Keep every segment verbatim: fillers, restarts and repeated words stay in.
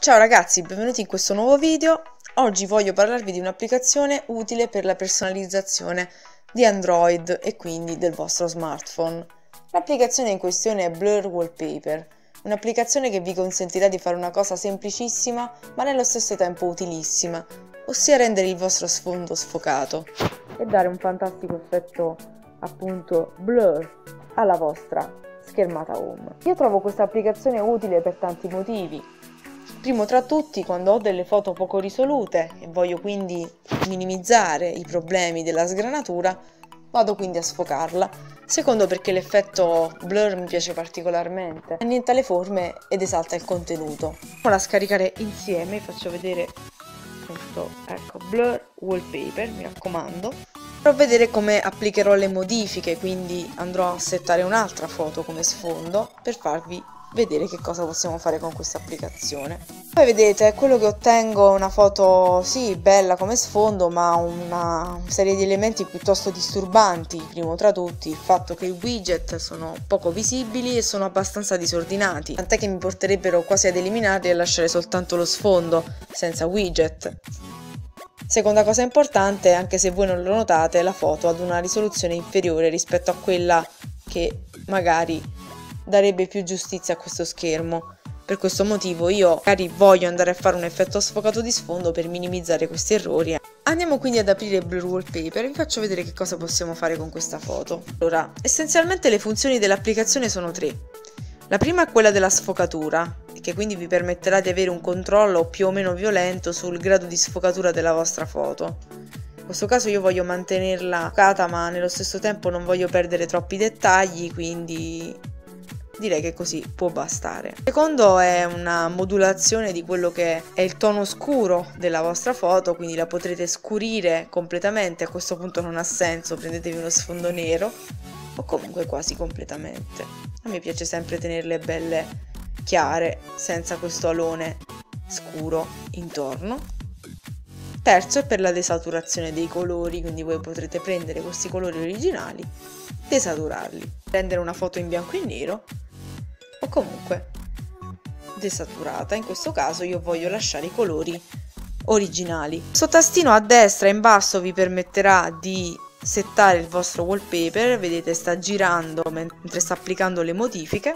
Ciao ragazzi, benvenuti in questo nuovo video. Oggi voglio parlarvi di un'applicazione utile per la personalizzazione di Android e quindi del vostro smartphone. L'applicazione in questione è Blur Wallpaper, un'applicazione che vi consentirà di fare una cosa semplicissima ma nello stesso tempo utilissima, ossia rendere il vostro sfondo sfocato e dare un fantastico effetto appunto blur alla vostra schermata home. Io trovo questa applicazione utile per tanti motivi. Primo tra tutti, quando ho delle foto poco risolute e voglio quindi minimizzare i problemi della sgranatura, vado quindi a sfocarla. Secondo, perché l'effetto blur mi piace particolarmente, annienta le forme ed esalta il contenuto. Andiamo a scaricare insieme, vi faccio vedere appunto, ecco, Blur Wallpaper, mi raccomando. Per vedere come applicherò le modifiche, quindi andrò a settare un'altra foto come sfondo per farvi vedere che cosa possiamo fare con questa applicazione. Poi vedete, quello che ottengo è una foto sì bella come sfondo, ma una serie di elementi piuttosto disturbanti. Primo tra tutti il fatto che i widget sono poco visibili e sono abbastanza disordinati, tant'è che mi porterebbero quasi ad eliminarli e lasciare soltanto lo sfondo senza widget. Seconda cosa importante, anche se voi non lo notate, la foto ad una risoluzione inferiore rispetto a quella che magari darebbe più giustizia a questo schermo. Per questo motivo io magari voglio andare a fare un effetto sfocato di sfondo per minimizzare questi errori. Andiamo quindi ad aprire Blur Wallpaper e vi faccio vedere che cosa possiamo fare con questa foto. Allora, essenzialmente le funzioni dell'applicazione sono tre. La prima è quella della sfocatura, che quindi vi permetterà di avere un controllo più o meno violento sul grado di sfocatura della vostra foto. In questo caso io voglio mantenerla sfocata, ma nello stesso tempo non voglio perdere troppi dettagli, quindi direi che così può bastare. Il secondo è una modulazione di quello che è il tono scuro della vostra foto, quindi la potrete scurire completamente. A questo punto non ha senso, prendetevi uno sfondo nero o comunque quasi completamente. A me piace sempre tenerle belle chiare, senza questo alone scuro intorno. Terzo è per la desaturazione dei colori, quindi voi potrete prendere questi colori originali, desaturarli, prendere una foto in bianco e nero o comunque desaturata. In questo caso io voglio lasciare i colori originali. Questo tastino a destra in basso vi permetterà di settare il vostro wallpaper, vedete sta girando mentre sta applicando le modifiche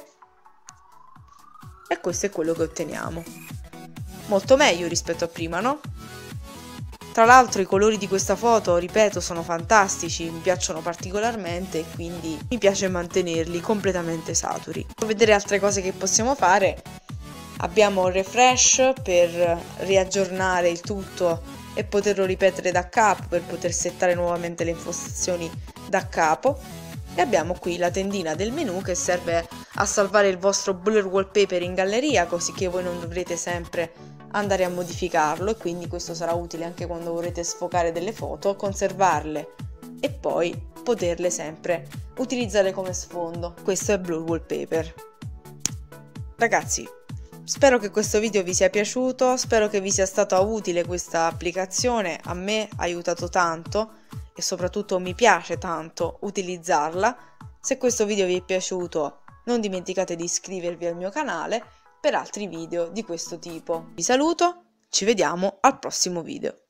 e questo è quello che otteniamo. Molto meglio rispetto a prima, no? Tra l'altro i colori di questa foto, ripeto, sono fantastici, mi piacciono particolarmente e quindi mi piace mantenerli completamente saturi. Per vedere altre cose che possiamo fare, abbiamo il refresh per riaggiornare il tutto e poterlo ripetere da capo, per poter settare nuovamente le impostazioni da capo. E abbiamo qui la tendina del menu che serve a salvare il vostro Blur Wallpaper in galleria, così che voi non dovrete sempre andare a modificarlo, e quindi questo sarà utile anche quando vorrete sfocare delle foto, conservarle e poi poterle sempre utilizzare come sfondo. Questo è Blur Wallpaper. Ragazzi, spero che questo video vi sia piaciuto, spero che vi sia stata utile questa applicazione. A me ha aiutato tanto e soprattutto mi piace tanto utilizzarla. Se questo video vi è piaciuto, non dimenticate di iscrivervi al mio canale per altri video di questo tipo. Vi saluto, ci vediamo al prossimo video.